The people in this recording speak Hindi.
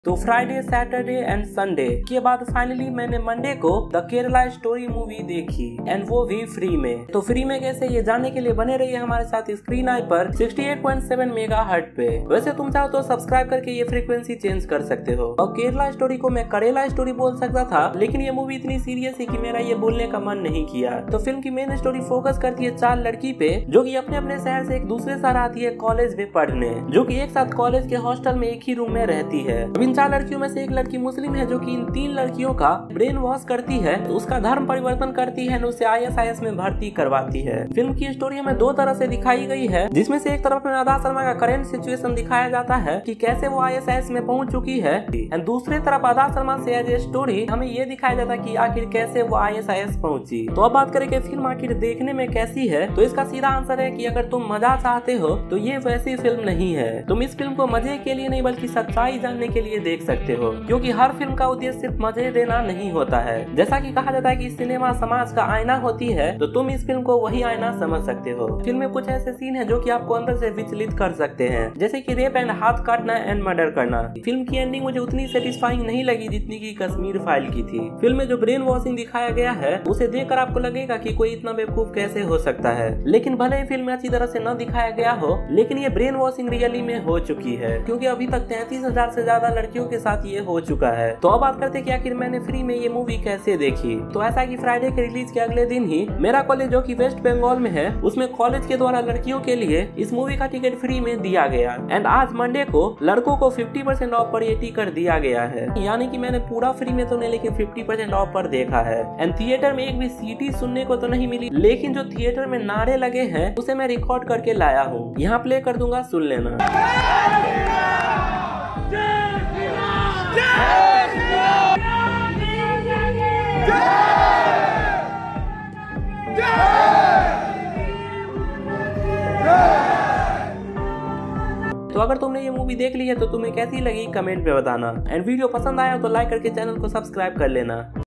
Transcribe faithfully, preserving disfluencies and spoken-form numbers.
तो फ्राइडे सैटरडे एंड संडे के बाद फाइनली मैंने मंडे को द केरला स्टोरी मूवी देखी, एंड वो भी फ्री में। तो फ्री में कैसे, ये जानने के लिए बने रहिए हमारे साथ स्क्रीन आई पर अड़सठ पॉइंट सात मेगाहर्ट्ज पे। वैसे तुम चाहो तो सब्सक्राइब करके ये फ्रीक्वेंसी चेंज कर सकते हो। और केरला स्टोरी को मैं करेला स्टोरी बोल सकता था, लेकिन ये मूवी इतनी सीरियस है कि मेरा ये बोलने का मन नहीं किया। तो फिल्म की मेन स्टोरी फोकस करती है चार लड़की पे, जो कि अपने अपने शहर से एक दूसरे शहर आती है कॉलेज में पढ़ने, जो कि एक साथ कॉलेज के हॉस्टल में एक ही रूम में रहती है। इन चार लड़कियों में से एक लड़की मुस्लिम है, जो कि इन तीन लड़कियों का ब्रेन वॉश करती है, तो उसका धर्म परिवर्तन करती है, उसे आई एस आई एस में भर्ती करवाती है। फिल्म की स्टोरी हमें दो तरह से दिखाई गई है, जिसमें से एक तरफ में आदा शर्मा का करेंट सिचुएशन दिखाया जाता है कि कैसे वो आई एस आई एस में पहुंच चुकी है, एंड दूसरे तरफ आदा शर्मा से एज ए स्टोरी हमें ये दिखाया जाता है कि आखिर कैसे वो आई एस आई एस पहुंची। तो अब बात करें कि फिल्म आखिर देखने में कैसी है, तो इसका सीधा आंसर है कि अगर तुम मजा चाहते हो तो ये वैसी फिल्म नहीं है। तुम इस फिल्म को मजे के लिए नहीं बल्कि सच्चाई जानने के लिए देख सकते हो, क्योंकि हर फिल्म का उद्देश्य सिर्फ मजे देना नहीं होता है। जैसा कि कहा जाता है कि सिनेमा समाज का आईना होती है, तो तुम इस फिल्म को वही आईना समझ सकते हो। फिल्म में कुछ ऐसे सीन है जो कि आपको अंदर से विचलित कर सकते हैं, जैसे कि रेप एंड हाथ काटना एंड मर्डर करना। फिल्म की एंडिंग मुझे उतनी सेटिस्फाइंग नहीं लगी जितनी की कश्मीर फाइल की थी। फिल्म में जो ब्रेन वॉशिंग दिखाया गया है, उसे देखकर आपको लगेगा कि कोई इतना बेवकूफ कैसे हो सकता है। लेकिन भले ही फिल्म में अच्छी तरह से न दिखाया गया हो, लेकिन ये ब्रेन वॉशिंग रियली में हो चुकी है, क्योंकि अभी तक तैंतीस हजार से ज्यादा लड़कियों के साथ ये हो चुका है। तो अब बात करते कि आखिर मैंने फ्री में ये मूवी कैसे देखी। तो ऐसा कि फ्राइडे के रिलीज के अगले दिन ही मेरा कॉलेज, जो कि वेस्ट बंगाल में है, उसमें कॉलेज के द्वारा लड़कियों के लिए इस मूवी का टिकट फ्री में दिया गया, एंड आज मंडे को लड़कों को पचास परसेंट ऑफ पर ये टिकट दिया गया है। यानी कि मैंने पूरा फ्री में तो नहीं, लेकिन पचास परसेंट ऑफ पर देखा है। एंड थिएटर में एक भी सीटी सुनने को तो नहीं मिली, लेकिन जो थिएटर में नारे लगे हैं उसे मैं रिकॉर्ड करके लाया हूँ, यहाँ प्ले कर दूंगा, सुन लेना। तो अगर तुमने ये मूवी देख ली है तो तुम्हें कैसी लगी कमेंट में बताना, एंड वीडियो पसंद आया तो लाइक करके चैनल को सब्सक्राइब कर लेना।